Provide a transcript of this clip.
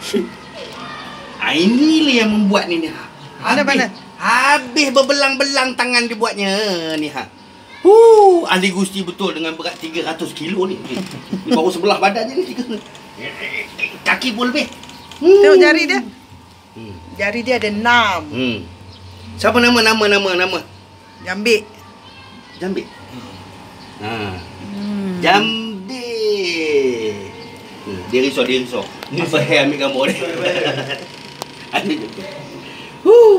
Inilah yang membuat ni ha. Mana? Habis berbelang-belang tangan dibuatnya ni ha. Ahli Gusti betul dengan berat 300 kilo ni. Ni baru sebelah badannya ni. Kaki pun lebih. Tengok jari dia. Jari dia ada 6. Siapa nama? Jambik. Jambik. Jambik. Dia risau. Ni Fahir ambil gambar dia.